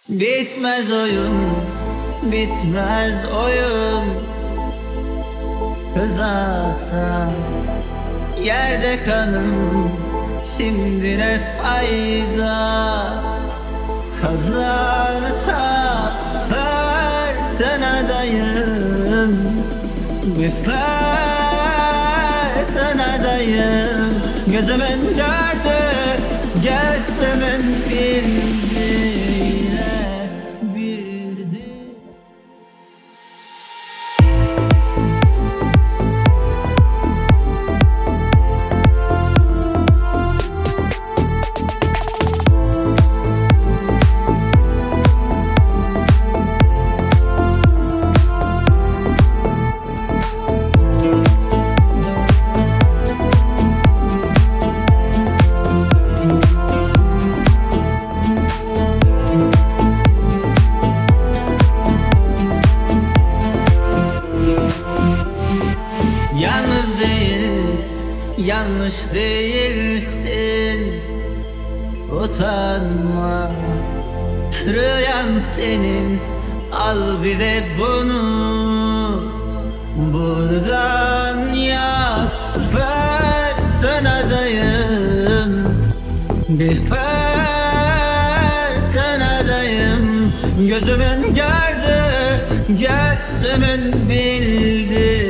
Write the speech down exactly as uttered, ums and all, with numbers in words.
Bitmez oyun, bitmez oyun. Kızarsa yerde kanım, şimdi ne fayda? Kazarsa fırtınadayım, bir fırtınadayım. Gözümün gördü, gözümün bildiğine bildi. Yalnız değil, yanlış değilsin. Utanma, rüyan senin. Al bir de bunu buradan yap. Fırtınadayım, bir fırtınadayım. Gözümün gördü, gözümün bildi.